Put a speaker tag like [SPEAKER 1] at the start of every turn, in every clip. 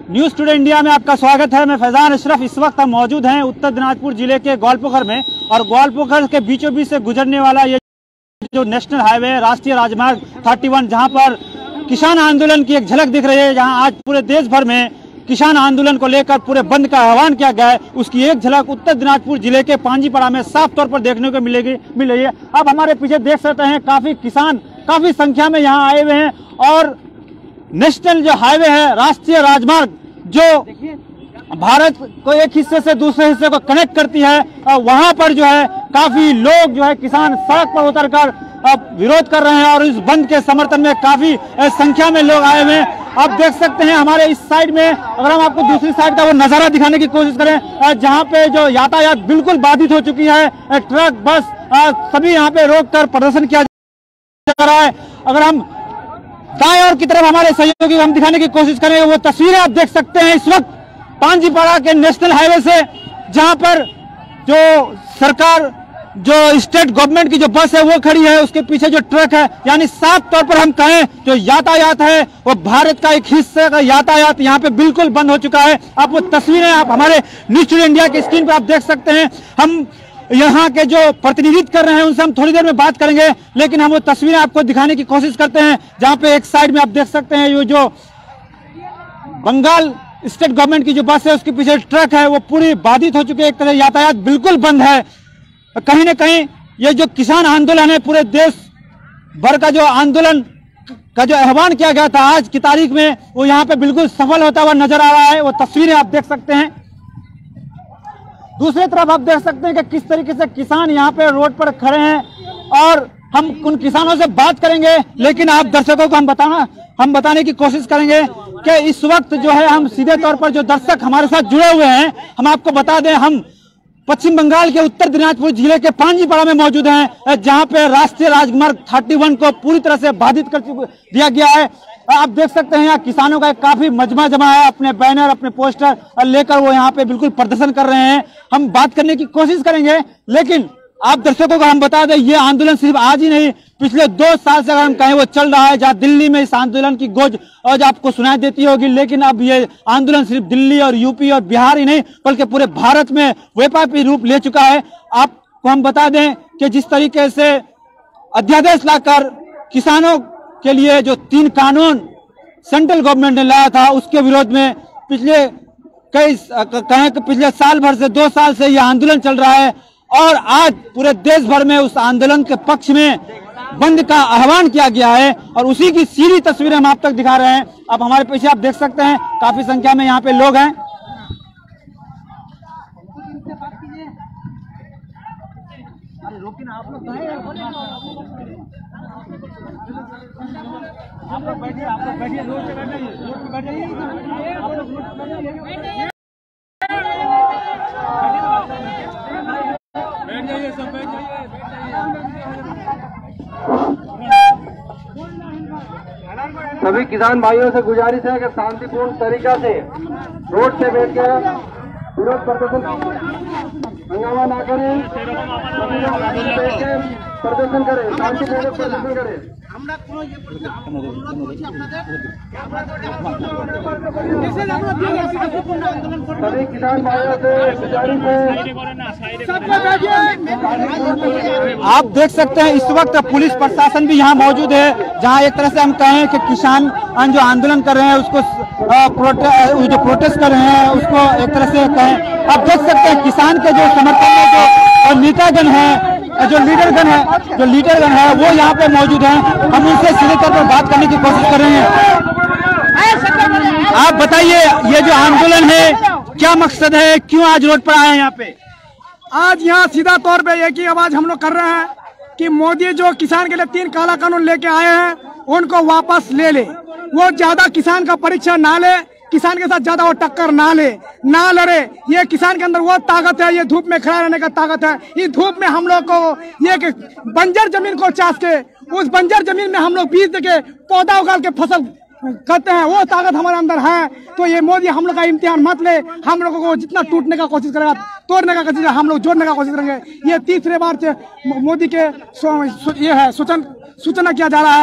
[SPEAKER 1] News today India में आपका स्वागत है। मैं फैजान अशरफ। इस वक्त हम मौजूद हैं उत्तर दिनाजपुर जिले के ग्वालपोखर में, और ग्वालपोखर के बीचों बीच से गुजरने वाला ये जो नेशनल हाईवे है, राष्ट्रीय राजमार्ग 31, जहां पर किसान आंदोलन की एक झलक दिख रही है। जहां आज पूरे देश भर में किसान आंदोलन को लेकर पूरे बंद का आह्वान किया गया है, उसकी एक झलक उत्तर दिनाजपुर जिले के पांजीपाड़ा में साफ तौर पर देखने को मिल रही है। अब हमारे पीछे देख सकते हैं काफी किसान काफी संख्या में यहाँ आए हुए हैं, और नेशनल जो हाईवे है, राष्ट्रीय राजमार्ग जो भारत को एक हिस्से से दूसरे हिस्से को कनेक्ट करती है, वहां पर जो है काफी लोग जो है किसान सड़क पर उतरकर विरोध कर रहे हैं, और इस बंद के समर्थन में काफी संख्या में लोग आए हुए हैं। आप देख सकते हैं हमारे इस साइड में, अगर हम आपको दूसरी साइड का वो नजारा दिखाने की कोशिश करें, जहां पे जो यातायात बिल्कुल बाधित हो चुकी है, ट्रक बस सभी यहाँ पे रोक कर प्रदर्शन किया जा रहा है। अगर हम दाएं और की तरफ हमारे सहयोगी हम दिखाने की कोशिश करें, वो तस्वीरें आप देख सकते हैं इस वक्त पांजीपाड़ा के नेशनल हाईवे से, जहां पर जो सरकार जो स्टेट गवर्नमेंट की जो बस है वो खड़ी है, उसके पीछे जो ट्रक है, यानी साफ तौर पर हम कहें जो यातायात है वो भारत का एक हिस्से का यातायात यहाँ पे बिल्कुल बंद हो चुका है। आप वो तस्वीरें आप हमारे न्यूज टुडे इंडिया के स्क्रीन पर आप देख सकते हैं। हम यहाँ के जो प्रतिनिधित्व कर रहे हैं उनसे हम थोड़ी देर में बात करेंगे, लेकिन हम वो तस्वीरें आपको दिखाने की कोशिश करते हैं, जहाँ पे एक साइड में आप देख सकते हैं ये जो बंगाल स्टेट गवर्नमेंट की जो बस है उसके पीछे ट्रक है वो पूरी बाधित हो चुकी है, एक तरह यातायात बिल्कुल बंद है। कहीं ना कहीं ये जो किसान आंदोलन है, पूरे देश भर का जो आंदोलन का जो आह्वान किया गया था आज की तारीख में, वो यहाँ पे बिल्कुल सफल होता हुआ नजर आ रहा है। वो तस्वीरें आप देख सकते हैं। दूसरी तरफ आप देख सकते हैं कि किस तरीके से किसान यहाँ पे रोड पर खड़े हैं, और हम उन किसानों से बात करेंगे, लेकिन आप दर्शकों को हम बताने की कोशिश करेंगे कि इस वक्त जो है हम सीधे तौर पर जो दर्शक हमारे साथ जुड़े हुए हैं, हम आपको बता दें हम पश्चिम बंगाल के उत्तर दिनाजपुर जिले के पांजीपाड़ा में मौजूद हैं, जहां पे राष्ट्रीय राजमार्ग 31 को पूरी तरह से बाधित कर दिया गया है। आप देख सकते हैं यहाँ किसानों का काफी मजमा जमा है, अपने बैनर अपने पोस्टर लेकर वो यहाँ पे बिल्कुल प्रदर्शन कर रहे हैं। हम बात करने की कोशिश करेंगे, लेकिन आप दर्शकों को हम बता दें ये आंदोलन सिर्फ आज ही नहीं, पिछले 2 साल से अगर हम कहें वो चल रहा है। जहाँ दिल्ली में इस आंदोलन की गूंज आज आपको सुनाई देती होगी, लेकिन अब ये आंदोलन सिर्फ दिल्ली और यूपी और बिहार ही नहीं बल्कि पूरे भारत में व्यापक रूप ले चुका है। आपको हम बता दें कि जिस तरीके से अध्यादेश लाकर किसानों के लिए जो 3 कानून सेंट्रल गवर्नमेंट ने लाया था, उसके विरोध में पिछले पिछले साल भर से 2 साल से यह आंदोलन चल रहा है, और आज पूरे देश भर में उस आंदोलन के पक्ष में बंद का आह्वान किया गया है, और उसी की सीधी तस्वीरें हम आप तक दिखा रहे हैं। अब हमारे पीछे आप देख सकते हैं काफी संख्या में यहाँ पे लोग हैं। आप लोग बैठिए, रोड पे बैठिए।
[SPEAKER 2] सभी किसान भाइयों से गुजारिश है कि शांतिपूर्ण तरीका से रोड से बैठ कर विरोध प्रदर्शन हंगामा ना करें, प्रदर्शन करें, शांतिपूर्वक प्रदर्शन करें। सभी किसान भाइयों से गुजारिश है।
[SPEAKER 1] आप देख सकते हैं इस वक्त पुलिस प्रशासन भी यहाँ मौजूद है, जहाँ एक तरह से हम कहें कि किसान जो आंदोलन कर रहे हैं उसको जो प्रोटेस्ट कर रहे हैं उसको एक तरह से कहें। आप देख सकते हैं किसान के जो समर्थन में जो नेतागण है, जो लीडरगण है वो यहाँ पे मौजूद हैं। हम उनसे सीधे तौर पर बात करने की कोशिश कर रहे हैं। आप बताइए ये जो आंदोलन है क्या मकसद है, क्यों आज रोड पर आए हैं यहाँ पे?
[SPEAKER 3] आज यहाँ सीधा तौर पे एक ही आवाज हम लोग कर रहे हैं कि मोदी जो किसान के लिए 3 काला कानून लेके आए हैं उनको वापस ले ले। वो ज्यादा किसान का परीक्षा ना ले, किसान के साथ ज्यादा वो टक्कर ना लड़े। ये किसान के अंदर वो ताकत है, ये धूप में खड़ा रहने का ताकत है। इस धूप में हम लोग को ये बंजर जमीन को चास के उस बंजर जमीन में हम लोग बीज देके पौधा उगाल के फसल करते हैं, वो ताकत हमारे अंदर है। तो ये मोदी हम लोग का इम्तिहान मत ले, हम लोगों को जितना टूटने का कोशिश करेगा तोड़ने का कोशिश, हम लोग जोड़ने का कोशिश करेंगे। ये तीसरे बार से मोदी के ये है सूचना किया जा रहा है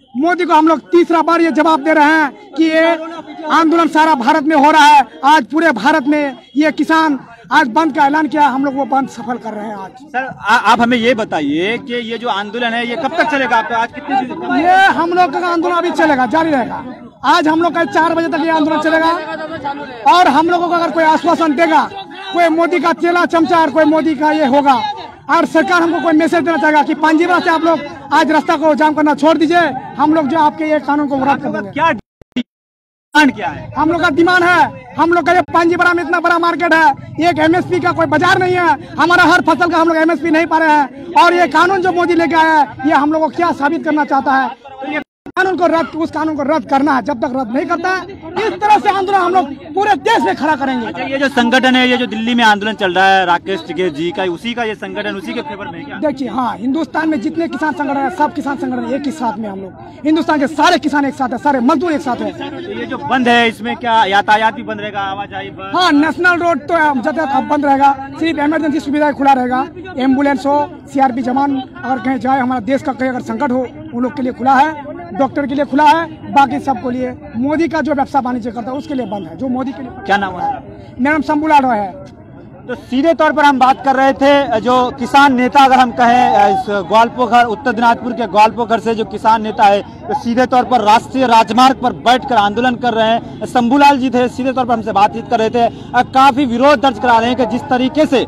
[SPEAKER 3] मोदी को हम लोग तीसरा बार ये जवाब दे रहे हैं कि ये आंदोलन सारा भारत में हो रहा है। आज पूरे भारत में ये किसान आज बंद का ऐलान किया, हम लोग वो बंद सफल कर रहे हैं आज।
[SPEAKER 1] सर आप हमें ये बताइए कि ये जो आंदोलन है ये कब तक चलेगा? आप आज कितनी
[SPEAKER 3] ये हम लोग का आंदोलन अभी चलेगा, जारी रहेगा। आज हम लोग का 4 बजे तक ये आंदोलन चलेगा और हम लोगों को अगर कोई आश्वासन देगा, कोई मोदी का चेला चमचा और कोई मोदी का ये होगा और सरकार हमको कोई मैसेज देना चाहेगा कि पांजीबरा से आप लोग आज रास्ता को जाम करना छोड़ दीजिए, हम लोग जो आपके ये कानून को रद्द कर देंगे।
[SPEAKER 1] क्या डिमांड क्या है?
[SPEAKER 3] हम लोग का डिमांड है, हम लोग का ये पांजीबरा में इतना बड़ा मार्केट है, एक एमएसपी का कोई बाजार नहीं है, हमारा हर फसल का हम लोग एमएसपी नहीं पा रहे हैं और ये कानून जो मोदी लेके आया है ये हम लोग को क्या साबित करना चाहता है? कानून को रद्द, उस कानून को रद्द करना है। जब तक रद्द नहीं करता है इस तरह से आंदोलन हम लोग पूरे देश में खड़ा करेंगे।
[SPEAKER 1] अच्छा, ये जो संगठन है, ये जो दिल्ली में आंदोलन चल रहा है राकेश टिकैत जी का, उसी का ये संगठन उसी के फेवर में क्या?
[SPEAKER 3] देखिए, हाँ, हिंदुस्तान में जितने किसान संगठन है सब किसान संगठन एक ही साथ में, हम लोग हिंदुस्तान के सारे किसान एक साथ है, सारे मजदूर एक साथ है।
[SPEAKER 1] तो ये जो बंद है इसमें क्या यातायात भी बंद रहेगा, आवाजाही बंद?
[SPEAKER 3] हाँ, नेशनल रोड तो यातायात अब बंद रहेगा, सिर्फ इमरजेंसी सुविधाएं खुला रहेगा। एम्बुलेंस हो, सीआरपी जवान अगर कहीं जाए, हमारा देश का कहीं अगर संकट हो उन लोग के लिए खुला है, डॉक्टर के लिए खुला है, बाकी सबको लिए। मोदी का जो व्यवसाय वाणिज्य करता है उसके लिए बंद है, जो मोदी के लिए।
[SPEAKER 1] क्या नाम है?
[SPEAKER 3] मेरा नाम शंभूलाल रॉय है।
[SPEAKER 1] तो सीधे तौर पर हम बात कर रहे थे, जो किसान नेता अगर हम कहें इस ग्वालपोखर, उत्तर दिनाजपुर के ग्वालपोखर से जो किसान नेता है तो सीधे तौर पर राष्ट्रीय राजमार्ग पर बैठकर आंदोलन कर रहे हैं। शंभूलाल जी थे, सीधे तौर पर हमसे बातचीत कर रहे थे, काफी विरोध दर्ज करा रहे हैं कि जिस तरीके से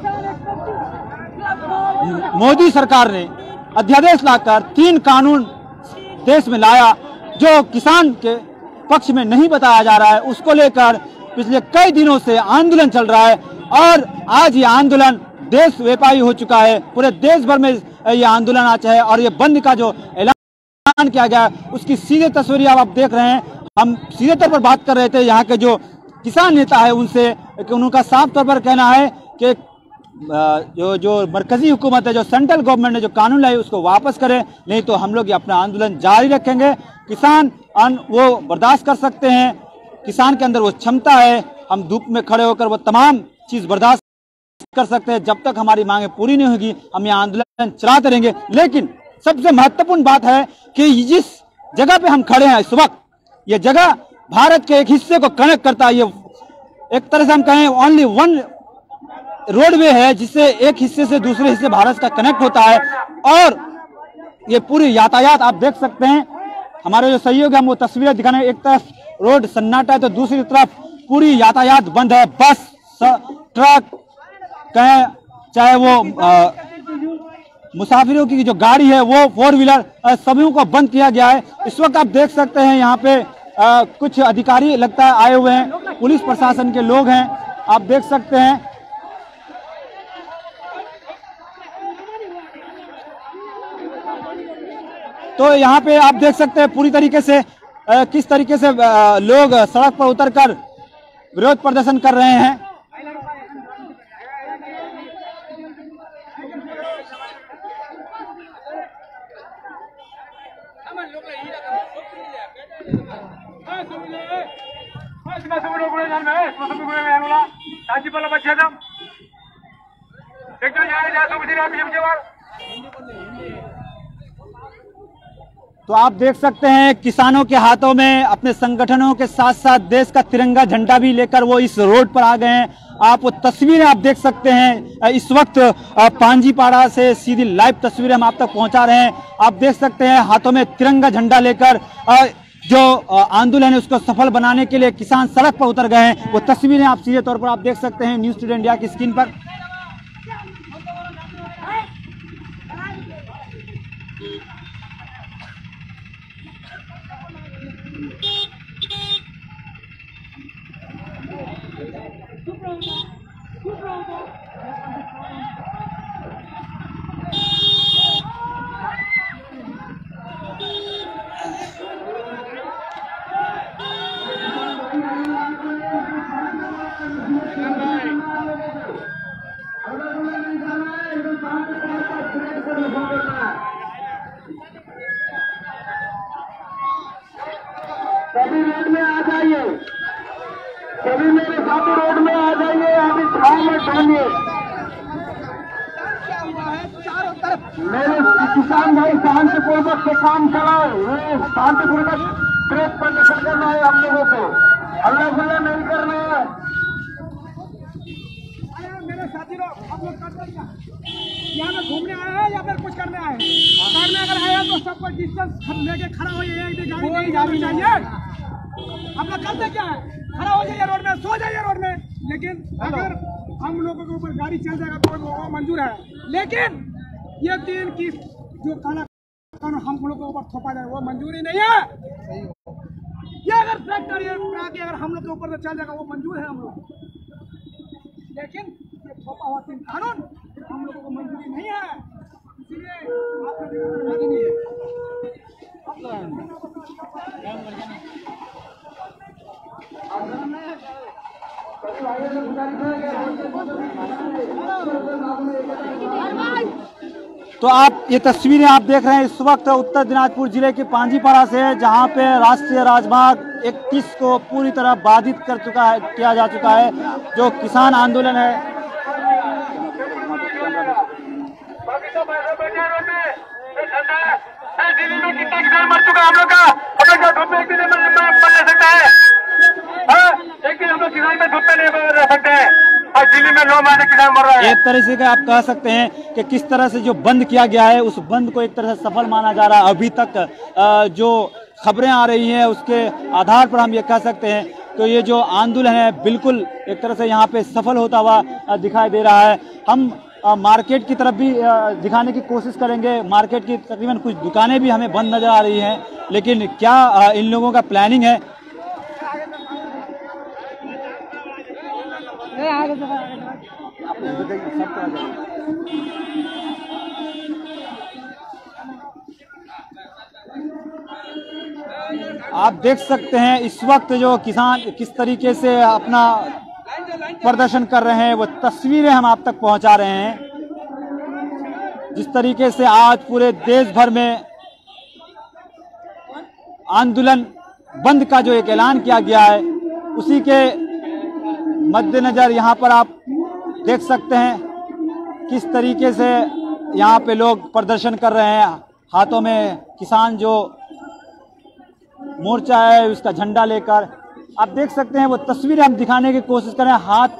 [SPEAKER 1] मोदी सरकार ने अध्यादेश लाकर 3 कानून देश में लाया जो किसान के पक्ष में नहीं बताया जा रहा है, उसको लेकर पिछले कई दिनों से आंदोलन चल रहा है और आज ये आंदोलन देश व्यापी हो चुका है। पूरे देश भर में ये आंदोलन आज है और ये बंद का जो ऐलान किया गया उसकी सीधे तस्वीरें आप देख रहे हैं। हम सीधे तौर पर बात कर रहे थे यहाँ के जो किसान नेता है उनसे, कि उनका साफ तौर पर कहना है कि जो मरकजी हुकूमत है, जो सेंट्रल गवर्नमेंट ने जो कानून लाई उसको वापस करें, नहीं तो हम लोग ये अपना आंदोलन जारी रखेंगे। किसान वो बर्दाश्त कर सकते हैं, किसान के अंदर वो क्षमता है, हम धूप में खड़े होकर वो तमाम चीज बर्दाश्त कर सकते हैं। जब तक हमारी मांगे पूरी नहीं होगी हम ये आंदोलन चलाते रहेंगे। लेकिन सबसे महत्वपूर्ण बात है कि जिस जगह पे हम खड़े हैं इस वक्त, ये जगह भारत के एक हिस्से को कनेक्ट करता है। ये एक तरह से हम कहें ओनली वन रोडवे है जिससे एक हिस्से से दूसरे हिस्से भारत का कनेक्ट होता है और ये पूरी यातायात आप देख सकते हैं। हमारे जो सहयोगी हम वो तस्वीरें दिखाने, एक तरफ रोड सन्नाटा है तो दूसरी तरफ पूरी यातायात बंद है। बस, ट्रक कहें, चाहे वो मुसाफिरों की जो गाड़ी है वो 4 व्हीलर, सभी को बंद किया गया है। इस वक्त आप देख सकते हैं यहाँ पे कुछ अधिकारी लगता है आए हुए हैं, पुलिस प्रशासन के लोग हैं, आप देख सकते हैं। तो यहाँ पे आप देख सकते हैं पूरी तरीके से किस तरीके से लोग सड़क पर उतरकर विरोध प्रदर्शन कर रहे हैं। तो आप देख सकते हैं किसानों के हाथों में अपने संगठनों के साथ साथ देश का तिरंगा झंडा भी लेकर वो इस रोड पर आ गए हैं। आप वो तस्वीरें आप देख सकते हैं, इस वक्त पांजीपाड़ा से सीधी लाइव तस्वीरें हम आप तक पहुंचा रहे हैं। आप देख सकते हैं हाथों में तिरंगा झंडा लेकर जो आंदोलन है उसको सफल बनाने के लिए किसान सड़क पर उतर गए हैं। वो तस्वीरें आप सीधे तौर पर आप देख सकते हैं न्यूज़ टुडे इंडिया की स्क्रीन पर।
[SPEAKER 2] सभी रोड में आ जाइए, सभी मेरे साथी रोड में आ जाइए, अभी छाव में डालिए।
[SPEAKER 3] क्या हुआ है, चारों तरफ
[SPEAKER 2] मेरे किसान भाई शांतिपूर्वक से काम चलाओ, शांतिपूर्वक प्रेस प्रदर्शन करना है हम लोगों को, हल्ला गुल्ला नहीं करना है।
[SPEAKER 3] मेरे साथी लोग, आप लोग यहाँ में घूमने आए हैं या फिर कुछ करने आए हैं? करने अगर आए हैं तो सबको डिस्टेंस लेके खड़ा होइए, एक भी गाड़ी नहीं जानी चाहिए। आप लोग करते क्या है? खड़ा हो जाइए रोड में, सो जाइए रोड में। लेकिन अगर हम लोगों के ऊपर गाड़ी चल जाएगा तो वो मंजूर है, लेकिन ये 3 की जो काला कानून हम लोगों के ऊपर थोपा जाए वो मंजूरी नहीं है। ये अगर ट्रैक्टर आके अगर हम लोग के ऊपर चल जाएगा वो मंजूर है हम लोग, लेकिन ये थोपा हुआ 3 कानून हम लोगों को मंजूरी नहीं है। इसलिए आप लोग नहीं है।
[SPEAKER 1] तो आप ये तस्वीरें आप देख रहे हैं इस वक्त उत्तर दिनाजपुर जिले के पांजीपाड़ा से, जहां पे राष्ट्रीय राजमार्ग 31 को पूरी तरह बाधित किया जा चुका है। जो किसान आंदोलन है,
[SPEAKER 2] दिल्ली में कितना किसान मर चुका है हम लोग का, धूप में एक दिन मर नहीं सकता है, एक दिन हम लोग किसान में धूप में नहीं रह सकते हैं, और दिल्ली में 9 माह से किसान मर रहा है।
[SPEAKER 1] एक तरह से आप कह सकते हैं कि किस तरह से जो बंद किया गया है उस बंद को एक तरह से सफल माना जा रहा है। अभी तक जो खबरें आ रही हैं उसके आधार पर हम ये कह सकते हैं तो ये जो आंदोलन है बिल्कुल एक तरह से यहाँ पे सफल होता हुआ दिखाई दे रहा है। हम मार्केट की तरफ भी दिखाने की कोशिश करेंगे। मार्केट की तकरीबन कुछ दुकानें भी हमें बंद नजर आ रही हैं, लेकिन क्या इन लोगों का प्लानिंग है? आप देख सकते हैं इस वक्त जो किसान किस तरीके से अपना प्रदर्शन कर रहे हैं, वो तस्वीरें हम आप तक पहुंचा रहे हैं। जिस तरीके से आज पूरे देश भर में आंदोलन बंद का जो एक ऐलान किया गया है, उसी के मद्देनजर यहाँ पर आप देख सकते हैं किस तरीके से यहाँ पे लोग प्रदर्शन कर रहे हैं। हाथों में किसान जो मोर्चा है उसका झंडा लेकर आप देख सकते हैं, वो तस्वीरें हम दिखाने की कोशिश करें।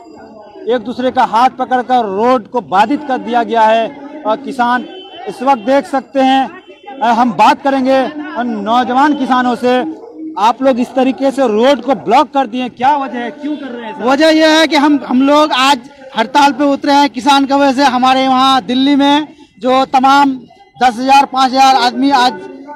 [SPEAKER 1] हाथ एक दूसरे का हाथ पकड़कर रोड को बाधित कर दिया गया है और किसान इस वक्त देख सकते हैं। हम बात करेंगे नौजवान किसानों से। आप लोग इस तरीके से रोड को ब्लॉक कर दिए, क्या वजह है, क्यों कर रहे हैं?
[SPEAKER 4] वजह यह है कि हम लोग आज हड़ताल पे उतरे हैं किसान की वजह से। हमारे वहाँ दिल्ली में जो तमाम 10,000 5,000 आदमी आज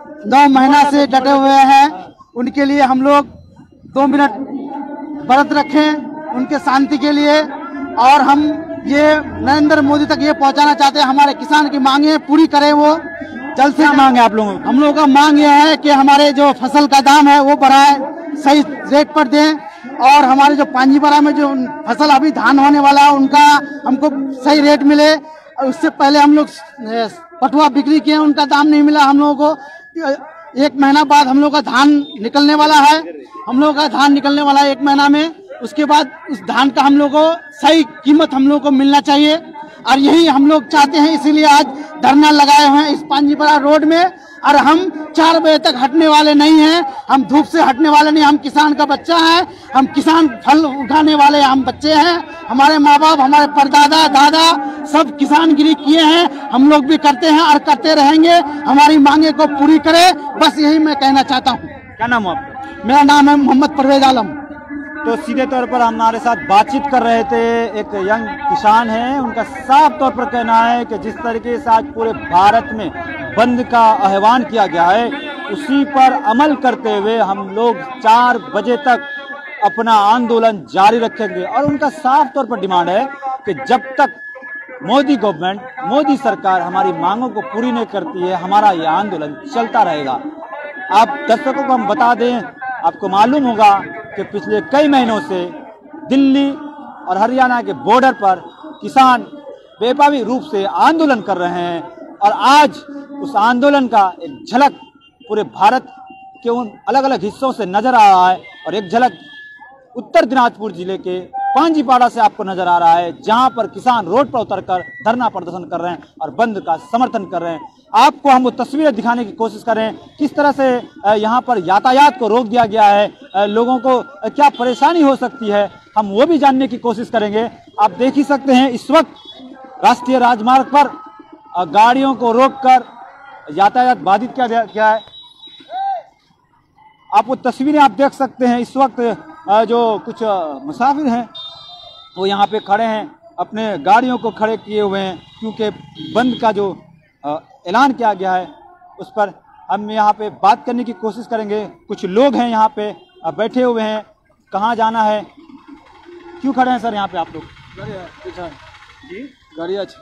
[SPEAKER 4] 9 महीना से डटे हुए हैं, उनके लिए हम लोग 2 मिनट व्रत रखें उनके शांति के लिए। और हम ये नरेंद्र मोदी तक ये पहुंचाना चाहते हैं, हमारे किसान की मांगे पूरी करें। वो जल्द से
[SPEAKER 1] मांगे आप लोगों
[SPEAKER 4] हम लोगों का मांग यह है कि हमारे जो फसल का दाम है वो बढ़ाए, सही रेट पर दें, और हमारे जो पांजीपाड़ा में जो फसल अभी धान होने वाला है उनका हमको सही रेट मिले। उससे पहले हम लोग पटुआ बिक्री किए, उनका दाम नहीं मिला हम लोगों को। 1 महीना बाद हम लोग का धान निकलने वाला है, हम लोग का धान निकलने वाला है 1 महीना में। उसके बाद उस धान का हम लोग को सही कीमत हम लोग को मिलना चाहिए, और यही हम लोग चाहते हैं। इसीलिए आज धरना लगाए हुए हैं इस पांजीपाड़ा रोड में, और हम 4 बजे तक हटने वाले नहीं हैं। हम धूप से हटने वाले नहीं, हम किसान का बच्चा है, हम किसान फल उठाने वाले हम बच्चे हैं। हमारे माँ बाप, हमारे परदादा दादा सब किसानगिरी किए हैं, हम लोग भी करते हैं और करते रहेंगे। हमारी मांगे को पूरी करें, बस यही मैं कहना चाहता हूँ।
[SPEAKER 1] क्या नाम है आपका?
[SPEAKER 4] मेरा नाम है मोहम्मद परवेज आलम।
[SPEAKER 1] तो सीधे तौर पर हमारे साथ बातचीत कर रहे थे एक यंग किसान हैं। उनका साफ तौर पर कहना है कि जिस तरीके से आज पूरे भारत में बंद का आह्वान किया गया है, उसी पर अमल करते हुए हम लोग 4 बजे तक अपना आंदोलन जारी रखेंगे। और उनका साफ तौर पर डिमांड है कि जब तक मोदी गवर्नमेंट, मोदी सरकार हमारी मांगों को पूरी नहीं करती है, हमारा यह आंदोलन चलता रहेगा। आप दर्शकों को हम बता दें, आपको मालूम होगा कि पिछले कई महीनों से दिल्ली और हरियाणा के बॉर्डर पर किसान बेपावी रूप से आंदोलन कर रहे हैं, और आज उस आंदोलन का एक झलक पूरे भारत के उन अलग अलग हिस्सों से नजर आ रहा है। और एक झलक उत्तर दिनाजपुर जिले के पांजीपाड़ा से आपको नजर आ रहा है, जहां पर किसान रोड पर उतरकर धरना प्रदर्शन कर रहे हैं और बंद का समर्थन कर रहे हैं। आपको हम वो तस्वीरें दिखाने की कोशिश कर रहे हैं, किस तरह से यहां पर यातायात को रोक दिया गया है, लोगों को क्या परेशानी हो सकती है, हम वो भी जानने की कोशिश करेंगे। आप देख ही सकते हैं इस वक्त राष्ट्रीय राजमार्ग पर गाड़ियों को रोककर यातायात बाधित किया गया है। आप वो तस्वीरें आप देख सकते हैं। इस वक्त जो कुछ मुसाफिर हैं वो यहाँ पे खड़े हैं, अपने गाड़ियों को खड़े किए हुए हैं, क्योंकि बंद का जो ऐलान किया गया है उस पर हम यहाँ पे बात करने की कोशिश करेंगे। कुछ लोग हैं यहाँ पे बैठे हुए हैं, कहाँ जाना है, क्यों खड़े हैं सर यहाँ पे आप लोग? जी
[SPEAKER 3] गाड़ी अच्छी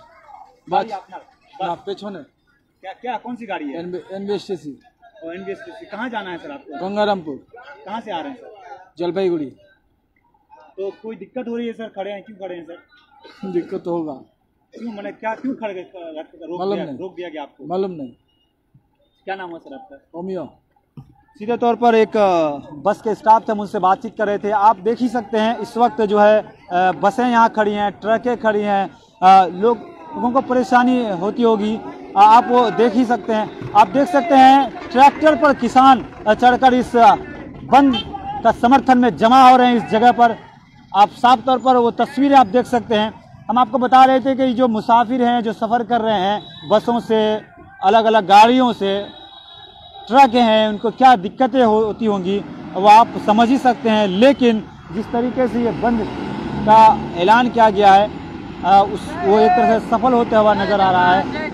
[SPEAKER 1] क्या कौन सी गाड़ी है?
[SPEAKER 3] एनबीएसटीसी
[SPEAKER 1] और एनबीएसटीसी। कहाँ जाना है सर आपको?
[SPEAKER 3] गंगारामपुर।
[SPEAKER 1] कहाँ से आ रहे हैं सर?
[SPEAKER 3] जलपाईगुड़ी।
[SPEAKER 1] तो कोई दिक्कत हो रही है सर? खड़े हैं, क्यों खड़े हैं सर?
[SPEAKER 3] दिक्कत होगा।
[SPEAKER 1] क्यों, मैंने क्या क्यों खड़े रोक दिया गया आपको?
[SPEAKER 3] मालूम नहीं।
[SPEAKER 1] क्या नाम है सर आपका?
[SPEAKER 3] ओमियो।
[SPEAKER 1] सीधे तौर पर एक बस के स्टाफ थे, मुझसे बातचीत कर रहे थे। आप देख ही सकते हैं इस वक्त जो है बसें यहाँ खड़ी हैं, ट्रकें खड़ी हैं, लोगों को परेशानी होती होगी, आप वो देख ही सकते हैं। आप देख सकते हैं ट्रैक्टर पर किसान चढ़कर इस बंद का समर्थन में जमा हो रहे हैं इस जगह पर। आप साफ तौर पर वो तस्वीरें आप देख सकते हैं। हम आपको बता रहे थे कि जो मुसाफिर हैं, जो सफ़र कर रहे हैं बसों से, अलग अलग गाड़ियों से, ट्रक हैं, उनको क्या दिक्कतें होती होंगी वो आप समझ ही सकते हैं। लेकिन जिस तरीके से ये बंद का ऐलान किया गया है वो एक तरह से सफल होते हुआ नज़र आ रहा है।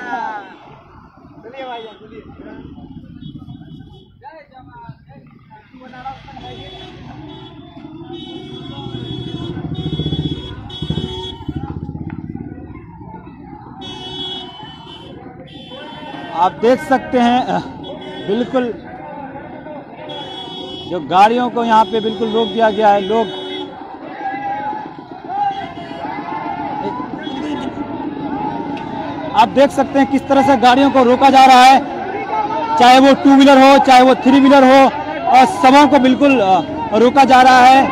[SPEAKER 1] आप देख सकते हैं बिल्कुल जो गाड़ियों को यहाँ पे बिल्कुल रोक दिया गया है। लोग आप देख सकते हैं किस तरह से गाड़ियों को रोका जा रहा है, चाहे वो 2 व्हीलर हो, चाहे वो 3 व्हीलर हो, और सबों को बिल्कुल रोका जा रहा है।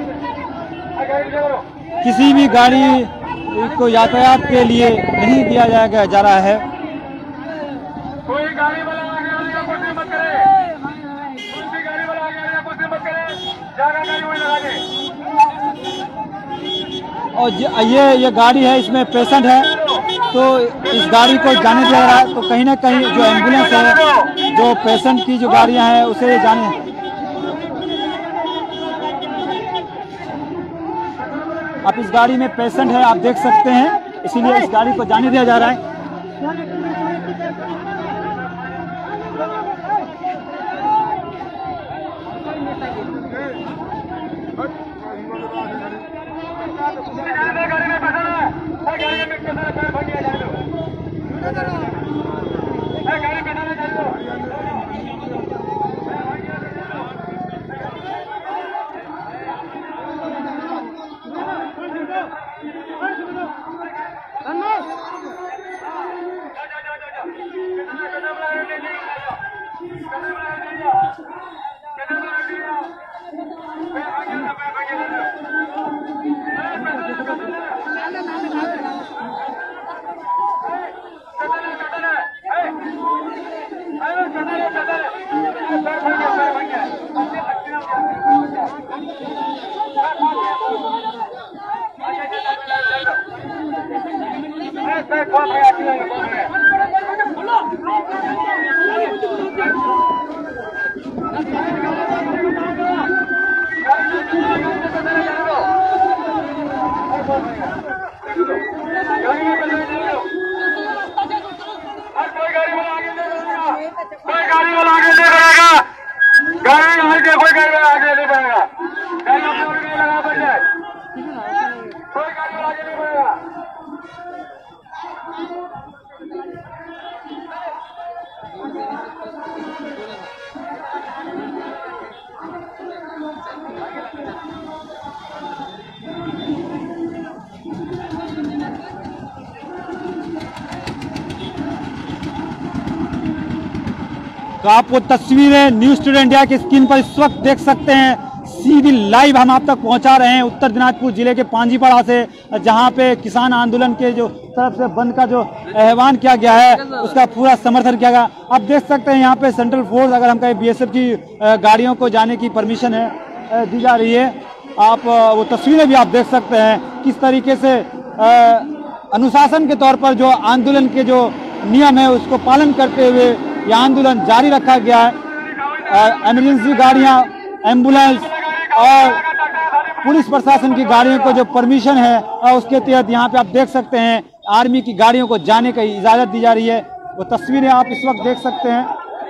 [SPEAKER 1] किसी भी गाड़ी को यातायात के लिए नहीं दिया जा रहा है।
[SPEAKER 2] कोई गाड़ी वाला आगे आने का कोशिश मत करे, दूसरी गाड़ी वाला आगे आने का कोशिश मत करे, ज्यादा गाड़ी वही लगा दे।
[SPEAKER 1] और ये गाड़ी है, इसमें पेशेंट है, तो इस गाड़ी को जाने दिया जा रहा है। तो कहीं ना कहीं जो एम्बुलेंस है, जो पेशेंट की जो गाड़ियां हैं उसे जाने। आप इस गाड़ी में पेशेंट है, आप देख सकते हैं, इसीलिए इस गाड़ी को जाने दिया जा रहा है।
[SPEAKER 2] गाड़ी में पैसा है, गाड़ी में पैसा है, पैर भाग गया, जाने दो। गाड़ी पैसा है, जाने दो।
[SPEAKER 1] तो आप वो तस्वीरें न्यूज़ टुडे इंडिया की स्क्रीन पर इस वक्त देख सकते हैं। सीधी लाइव हम आप तक पहुंचा रहे हैं उत्तर दिनाजपुर जिले के पांजीपाड़ा से, जहां पे किसान आंदोलन के जो तरफ से बंद का जो आह्वान किया गया है उसका पूरा समर्थन किया गया। आप देख सकते हैं यहाँ पे सेंट्रल फोर्स, अगर हम कहें बीएसएफ की गाड़ियों को जाने की परमिशन है दी जा रही है। आप वो तस्वीरें भी आप देख सकते हैं किस तरीके से अनुशासन के तौर पर जो आंदोलन के जो नियम है उसको पालन करते हुए ये आंदोलन जारी रखा गया है। इमरजेंसी गाड़ियां, एम्बुलेंस और पुलिस प्रशासन की गाड़ियों को जो परमिशन है और उसके तहत यहाँ पे आप देख सकते हैं आर्मी की गाड़ियों को जाने की इजाजत दी जा रही है। वो तस्वीरें आप इस वक्त देख सकते हैं।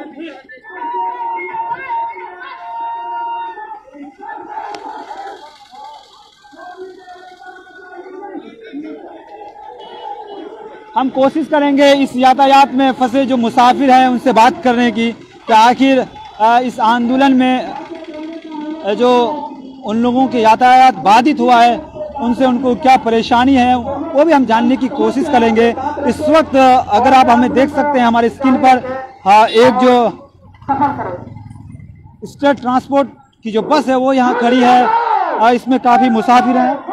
[SPEAKER 1] हम कोशिश करेंगे इस यातायात में फंसे जो मुसाफिर हैं उनसे बात करने की कि आखिर इस आंदोलन में जो उन लोगों के यातायात बाधित हुआ है उनसे उनको क्या परेशानी है वो भी हम जानने की कोशिश करेंगे। इस वक्त अगर आप हमें देख सकते हैं हमारे स्क्रीन पर एक जो स्टेट ट्रांसपोर्ट की जो बस है वो यहाँ खड़ी है। इसमें काफ़ी मुसाफिर हैं।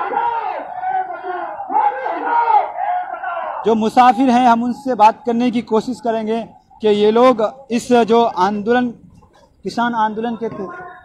[SPEAKER 1] जो मुसाफिर हैं हम उनसे बात करने की कोशिश करेंगे कि ये लोग इस जो आंदोलन, किसान आंदोलन के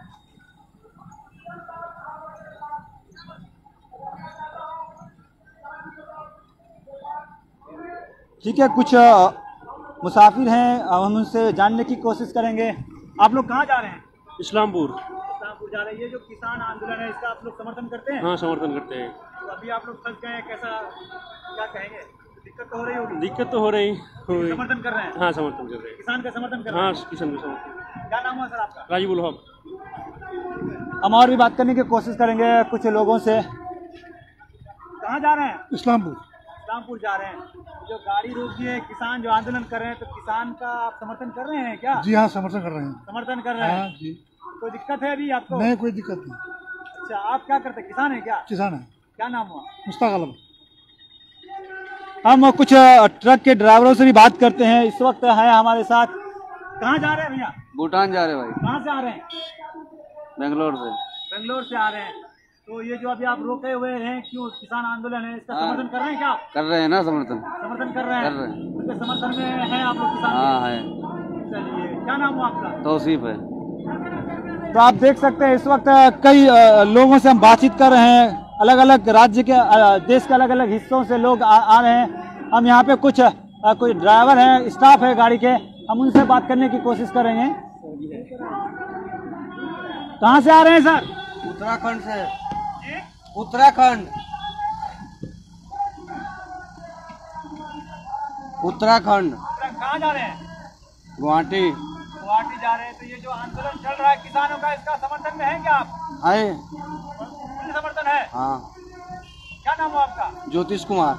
[SPEAKER 1] ठीक है, कुछ मुसाफिर हैं, हम उनसे जानने की कोशिश करेंगे। आप लोग कहाँ जा रहे हैं?
[SPEAKER 5] इस्लामपुर
[SPEAKER 1] जा रहे हैं। ये जो किसान आंदोलन है इसका आप लोग समर्थन करते हैं?
[SPEAKER 5] हाँ, समर्थन करते हैं।
[SPEAKER 1] तो अभी आप लोग फंस गए हैं, कैसा क्या कहेंगे? दिक्कत तो हो रही होगी?
[SPEAKER 5] दिक्कत तो हो रही।
[SPEAKER 1] समर्थन कर रहे हैं?
[SPEAKER 5] हाँ, समर्थन कर रहे हैं।
[SPEAKER 1] किसान का समर्थन कर रहे हैं?
[SPEAKER 5] हाँ, किसान का समर्थन।
[SPEAKER 1] क्या नाम हुआ सर आपका?
[SPEAKER 5] राजीबुल हक।
[SPEAKER 1] हम और भी बात करने की कोशिश करेंगे कुछ लोगों से। कहाँ जा रहे हैं?
[SPEAKER 3] इस्लामपुर।
[SPEAKER 1] इस्लामपुर जा रहे हैं। जो गाड़ी रोकी है, किसान जो आंदोलन कर रहे हैं, तो किसान का आप समर्थन कर रहे हैं क्या?
[SPEAKER 3] जी हाँ, समर्थन कर रहे हैं।
[SPEAKER 1] समर्थन कर रहे हैं?
[SPEAKER 3] हाँ जी।
[SPEAKER 1] कोई दिक्कत है अभी आपको?
[SPEAKER 3] नहीं, कोई दिक्कत नहीं।
[SPEAKER 1] अच्छा, आप क्या करते हैं? किसान है क्या?
[SPEAKER 3] किसान है।
[SPEAKER 1] क्या नाम हुआ?
[SPEAKER 3] मुश्ताक आलम।
[SPEAKER 1] हम कुछ ट्रक के ड्राइवरों से भी बात करते हैं। इस वक्त है हमारे साथ। कहाँ जा रहे हैं भैया?
[SPEAKER 6] भूटान जा रहे हैं भाई।
[SPEAKER 1] कहाँ से आ रहे हैं?
[SPEAKER 6] बेंगलोर से।
[SPEAKER 1] बेंगलोर से आ रहे हैं। तो ये जो अभी आप रोके हुए हैं, क्यों? किसान आंदोलन है, इसका समर्थन कर रहे हैं क्या आप?
[SPEAKER 6] कर रहे हैं ना समर्थन।
[SPEAKER 1] समर्थन कर रहे हैं?
[SPEAKER 6] कर रहे हैं।
[SPEAKER 1] उनके समर्थन में है आप लोग किसान?
[SPEAKER 6] हाँ है।
[SPEAKER 1] चलिए, क्या नाम हुआ आपका?
[SPEAKER 6] तौसीफ है।
[SPEAKER 1] तो आप देख सकते हैं इस वक्त कई लोगों से हम बातचीत कर रहे हैं। अलग अलग राज्य के, देश के अलग अलग हिस्सों से लोग आ रहे हैं। हम यहाँ पे कुछ ड्राइवर हैं, स्टाफ है गाड़ी के, हम उनसे बात करने की कोशिश करेंगे। कहाँ से आ रहे हैं सर?
[SPEAKER 6] उत्तराखंड से। उत्तराखंड। उत्तराखंड।
[SPEAKER 1] कहाँ जा रहे हैं?
[SPEAKER 6] गुवाहाटी।
[SPEAKER 1] गुवाहाटी जा रहे हैं। तो ये जो आंदोलन चल रहा है किसानों का, इसका समर्थन में है क्या आप?
[SPEAKER 6] है।
[SPEAKER 1] समर्थन है?
[SPEAKER 6] हाँ।
[SPEAKER 1] क्या नाम है आपका?
[SPEAKER 6] ज्योतिष कुमार।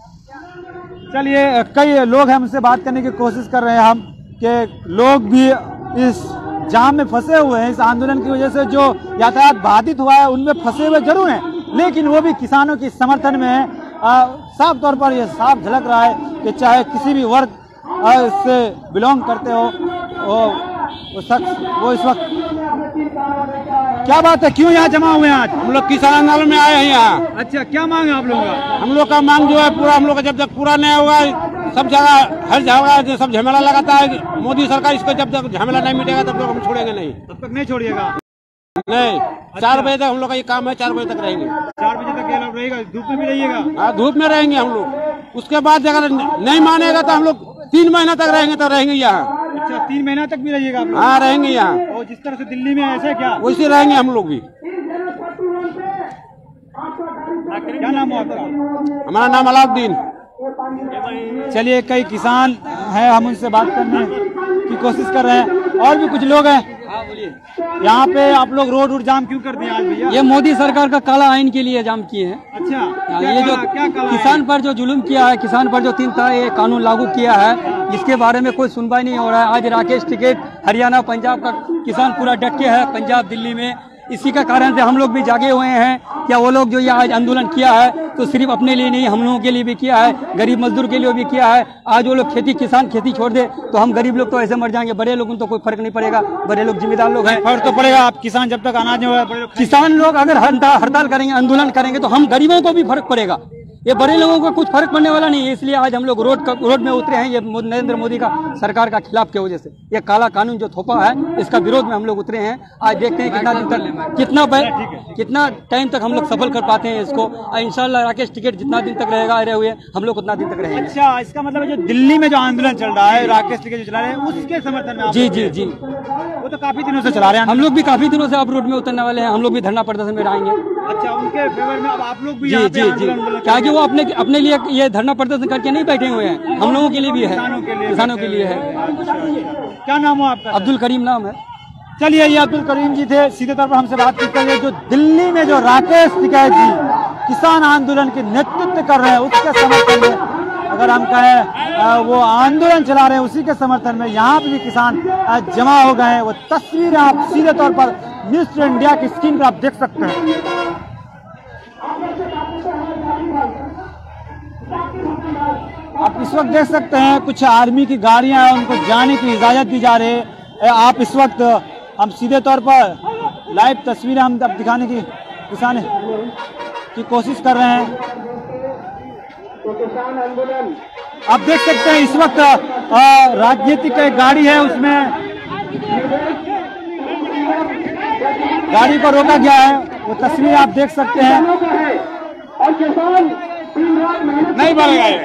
[SPEAKER 1] चलिए, कई लोग हैं, उनसे बात करने की कोशिश कर रहे हैं हम कि लोग भी इस जाम में फंसे हुए हैं। इस आंदोलन की वजह से जो यातायात बाधित हुआ है उनमें फंसे हुए जरूर हैं, लेकिन वो भी किसानों के समर्थन में है। साफ तौर पर यह साफ झलक रहा है कि चाहे किसी भी वर्ग से बिलोंग करते हो वो शख्स, वो इस वक्त। क्या बात है, क्यों यहाँ जमा हुए हैं आज?
[SPEAKER 7] हम लोग किसान आंदोलन में आए हैं यहाँ।
[SPEAKER 1] अच्छा, क्या मांग है आप लोगों का?
[SPEAKER 7] हम लोग का मांग जो है पूरा, हम लोग का जब तक पूरा नहीं होगा, सब जगह हर जगह सब झमेला लगाता है मोदी सरकार, इसको जब तक झमेला नहीं मिटेगा तब तक हम छोड़ेंगे नहीं।
[SPEAKER 1] तब तक नहीं छोड़िएगा?
[SPEAKER 7] नहीं। 4 बजे तक हम लोग का ये काम है, 4 बजे तक रहेंगे।
[SPEAKER 1] 4 बजे तक ये रहेगा? धूप में भी रहिएगा?
[SPEAKER 7] हाँ, धूप में रहेंगे हम लोग। उसके बाद अगर नहीं मानेगा तो हम लोग 3 महीना तक रहेंगे, तो रहेंगे यहाँ।
[SPEAKER 1] अच्छा, 3 महीना तक भी रहिएगा आप लोग?
[SPEAKER 7] हाँ, रहेंगे यहाँ।
[SPEAKER 1] और जिस तरह से दिल्ली में ऐसे क्या?
[SPEAKER 7] वैसे रहेंगे हम लोग भी।
[SPEAKER 1] क्या नाम है आपका?
[SPEAKER 7] हमारा नाम अलाउद्दीन।
[SPEAKER 1] चलिए, कई किसान हैं, हम उनसे बात करने की कोशिश कर रहे हैं। और भी कुछ लोग हैं। यहाँ पे आप लोग रोड जाम क्यों कर दिए आज भैया?
[SPEAKER 8] ये मोदी सरकार का काला आइन के लिए जाम किए हैं।
[SPEAKER 1] अच्छा,
[SPEAKER 8] ये जो किसान पर जो जुल्म किया है, किसान पर जो 3 तरह ये कानून लागू किया है, जिसके बारे में कोई सुनवाई नहीं हो रहा है। आज राकेश टिकैत हरियाणा पंजाब का किसान पूरा डट के है, पंजाब दिल्ली में। इसी का कारण से हम लोग भी जागे हुए हैं। क्या वो लोग जो ये आज आंदोलन किया है तो सिर्फ अपने लिए नहीं, हम लोगों के लिए भी किया है, गरीब मजदूर के लिए भी किया है। आज वो लोग किसान खेती छोड़ दे तो हम गरीब लोग तो ऐसे मर जाएंगे, बड़े लोगों को तो कोई फर्क नहीं पड़ेगा, बड़े लोग जिम्मेदार लोग हैं।
[SPEAKER 1] फर्क तो पड़ेगा, आप किसान जब तक अनाज नहीं होगा,
[SPEAKER 8] किसान लोग अगर हड़ताल करेंगे, आंदोलन करेंगे तो हम गरीबों को भी फर्क पड़ेगा, ये बड़े लोगों को कुछ फर्क पड़ने वाला नहीं है। इसलिए आज हम लोग रोड में उतरे हैं, ये नरेंद्र मोदी का सरकार का खिलाफ की वजह से, ये काला कानून जो थोपा है इसका विरोध में हम लोग उतरे हैं। आज देखते हैं कितना टाइम तक हम लोग सफल कर पाते हैं इसको। इंशाल्लाह राकेश टिकैत जितना दिन तक रहेगा रहे हुए हम लोग उतना दिन तक रहेंगे।
[SPEAKER 1] अच्छा, इसका मतलब है जो दिल्ली में जो आंदोलन चल रहा है, राकेश टिकैत जो चला रहे हैं उसके समर्थन में? जी, वो तो काफी दिनों से चला रहे हैं।
[SPEAKER 8] हम लोग भी काफी दिनों से अब रोड में उतरने वाले हैं, हम लोग भी धरना प्रदर्शन में रहेंगे।
[SPEAKER 1] अच्छा, उनके फेवर में अब आप लोग भी?
[SPEAKER 8] जी, क्या कि वो अपने लिए ये धरना प्रदर्शन करके नहीं बैठे हुए हैं, हम लोगों के लिए भी है, किसानों के लिए है।
[SPEAKER 1] क्या नाम है आपका?
[SPEAKER 8] अब्दुल करीम नाम है।
[SPEAKER 1] चलिए, ये अब्दुल करीम जी थे, सीधे तौर पर हमसे बात करेंगे। जो दिल्ली में जो राकेश टिकैत जी किसान आंदोलन के नेतृत्व कर रहे हैं उसके समर्थन में, अगर हम कहें वो आंदोलन चला रहे हैं उसी के समर्थन में यहाँ पे भी किसान जमा हो गए हैं। वो तस्वीरें आप सीधे तौर पर न्यूज़ इंडिया की स्क्रीन पर आप देख सकते हैं। आप इस वक्त देख सकते हैं कुछ आर्मी की गाड़ियां हैं, उनको जाने की इजाजत दी जा रही है। आप इस वक्त हम सीधे तौर पर लाइव तस्वीरें हम अब दिखाने की किसान की कोशिश कर रहे हैं। आप देख सकते हैं इस वक्त राजनीतिक एक गाड़ी है, उसमें गाड़ी को रोका गया है, वो तस्वीर आप देख सकते हैं।
[SPEAKER 2] नहीं बढ़ेगा ये,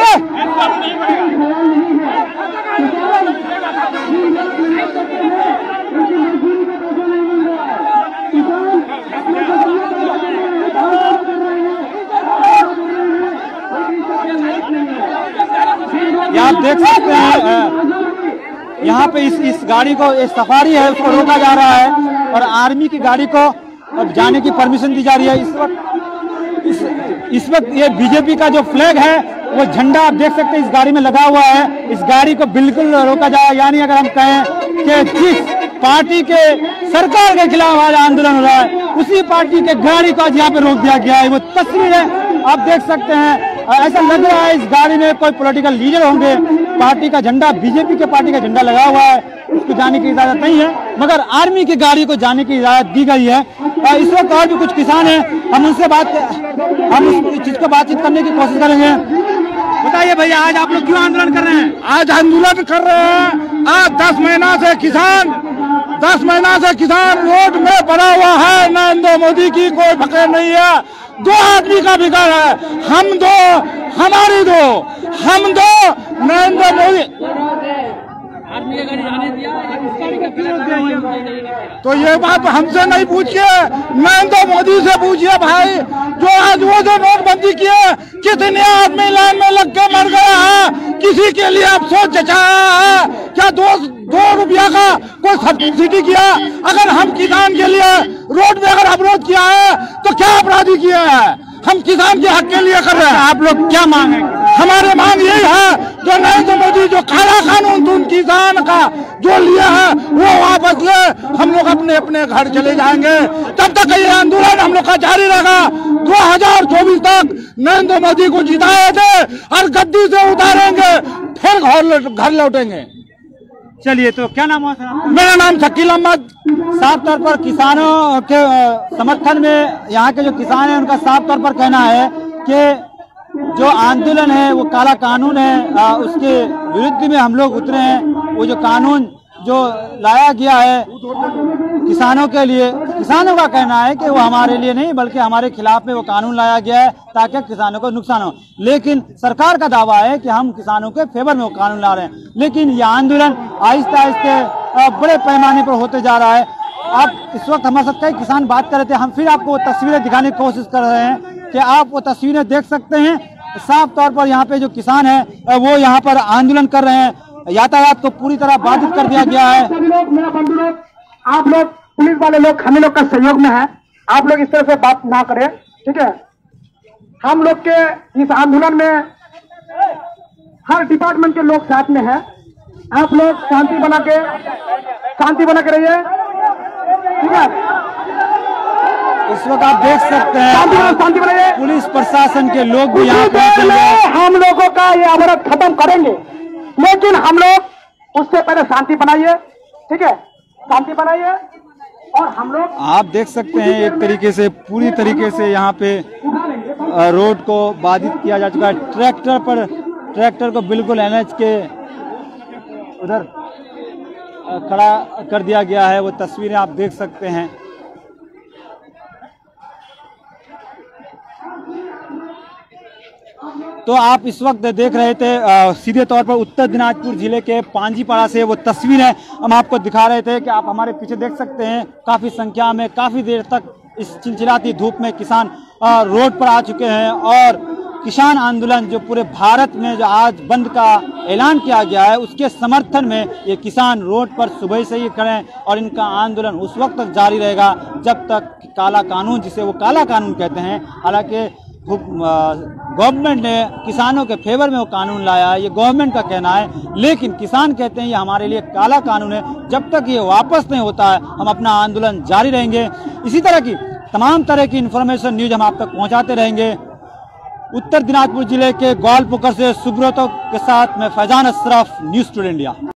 [SPEAKER 1] आप देख सकते हैं यहाँ पे इस गाड़ी को, इस सफारी है उसको रोका जा रहा है और आर्मी की गाड़ी को अब जाने की परमिशन दी जा रही है। इस वक्त ये बीजेपी का जो फ्लैग है वो झंडा आप देख सकते हैं इस गाड़ी में लगा हुआ है। इस गाड़ी को बिल्कुल रोका जाए, यानी अगर हम कहें कि जिस पार्टी के सरकार के खिलाफ आज आंदोलन हो रहा है उसी पार्टी के गाड़ी को आज यहाँ पे रोक दिया गया है। वो तस्वीर है आप देख सकते हैं। ऐसा लग रहा है इस गाड़ी में कोई पॉलिटिकल लीडर होंगे, पार्टी का झंडा, बीजेपी के पार्टी का झंडा लगा हुआ है, उसको जाने की इजाजत नहीं है, मगर आर्मी की गाड़ी को जाने की इजाजत दी गई है। इस वक्त और भी कुछ किसान हैं, हम उनसे हम इस चीज को बातचीत करने की कोशिश करेंगे। बताइए भैया, आज आप लोग क्यों आंदोलन कर रहे हैं?
[SPEAKER 3] आज आंदोलन कर रहे हैं, आज 10 महीना से किसान रोड में पड़ा हुआ है। नरेंद्र मोदी की कोई फिक्र नहीं है, 2 आदमी का फिक्र है, हम दो नरेंद्र मोदी। तो ये बात हमसे नहीं पूछिए, नरेंद्र मोदी से पूछिए भाई। जो आज वो जो नोटबंदी किए, कितने आदमी लाइन में लग के मर गए हैं, किसी के लिए अफसोस जताया है क्या? 2 रुपया का कोई सब्सिडी किया? अगर हम किसान के लिए रोड में अगर अवरोध किया है तो क्या अपराधी किया है? हम किसान के हक के लिए कर रहे हैं।
[SPEAKER 1] आप लोग क्या मांगे?
[SPEAKER 3] हमारे मांग यही है जो नरेंद्र मोदी जो काला कानून तुम किसान का जो लिया है वो वापस ले, हम लोग अपने अपने घर चले जाएंगे। तब तक ये आंदोलन हम लोग का जारी रहेगा। 2024 तक नरेंद्र मोदी को जिताए थे और गद्दी से उतारेंगे, फिर घर लौटेंगे।
[SPEAKER 1] चलिए, तो क्या नाम हुआ सर?
[SPEAKER 3] मेरा नाम शकील अहमद।
[SPEAKER 1] साफ तौर पर किसानों के समर्थन में यहाँ के जो किसान हैं उनका साफ तौर पर कहना है कि जो आंदोलन है वो काला कानून है, उसके विरुद्ध में हम लोग उतरे हैं। वो जो कानून जो लाया गया है किसानों के लिए, किसानों का कहना है कि वो हमारे लिए नहीं बल्कि हमारे खिलाफ में वो कानून लाया गया है ताकि किसानों को नुकसान हो। लेकिन सरकार का दावा है कि हम किसानों के फेवर में वो कानून ला रहे हैं। लेकिन ये आंदोलन आहिस्ता आहिस्ता बड़े पैमाने पर होते जा रहा है। आप इस वक्त हमारे साथ कई किसान बात कर रहे थे, हम फिर आपको तस्वीरें दिखाने की कोशिश कर रहे हैं कि आप वो तस्वीरें देख सकते हैं। साफ तौर पर यहाँ पे जो किसान है वो यहाँ पर आंदोलन कर रहे हैं। यातायात को पूरी तरह बाधित कर दिया गया है।
[SPEAKER 3] मेरा बंधु लोग, आप लोग पुलिस वाले लोग हम लोग का सहयोग में है, आप लोग इस तरह से बात ना करें, ठीक है? हम लोग के इस आंदोलन में हर डिपार्टमेंट के लोग साथ में हैं। आप लोग शांति बना के रहिए, ठीक है?
[SPEAKER 1] इस वक्त आप देख सकते हैं
[SPEAKER 3] शांति बनाइए।
[SPEAKER 1] पुलिस प्रशासन के लोग भी यहाँ पहुंचे हैं।
[SPEAKER 3] हम लोगों का ये अवरोध खत्म करेंगे, लेकिन हम लोग उससे पहले शांति बनाइए, ठीक है, शांति बनाइए। और हम लोग
[SPEAKER 1] आप देख सकते हैं एक तरीके से पूरी तरीके से यहाँ पे रोड को बाधित किया जा चुका है। ट्रैक्टर को बिल्कुल एनएच के उधर खड़ा कर दिया गया है। वो तस्वीरें आप देख सकते हैं। तो आप इस वक्त देख रहे थे सीधे तौर पर उत्तर दिनाजपुर जिले के पांजीपाड़ा से वो तस्वीर है हम आपको दिखा रहे थे कि आप हमारे पीछे देख सकते हैं। काफ़ी संख्या में काफ़ी देर तक इस चिलचिलाती धूप में किसान रोड पर आ चुके हैं और किसान आंदोलन जो पूरे भारत में जो आज बंद का ऐलान किया गया है उसके समर्थन में ये किसान रोड पर सुबह से ही खड़े हैं और इनका आंदोलन उस वक्त तक जारी रहेगा जब तक काला कानून, जिसे वो काला कानून कहते हैं, हालांकि गवर्नमेंट ने किसानों के फेवर में वो कानून लाया है, ये गवर्नमेंट का कहना है, लेकिन किसान कहते हैं ये हमारे लिए काला कानून है। जब तक ये वापस नहीं होता है हम अपना आंदोलन जारी रहेंगे। इसी तरह की तमाम तरह की इन्फॉर्मेशन न्यूज हम आप तक पहुंचाते रहेंगे। उत्तर दिनाजपुर जिले के ग्वालपोखर से सुब्रतो के साथ मैं Faizan Ashraf, news today India.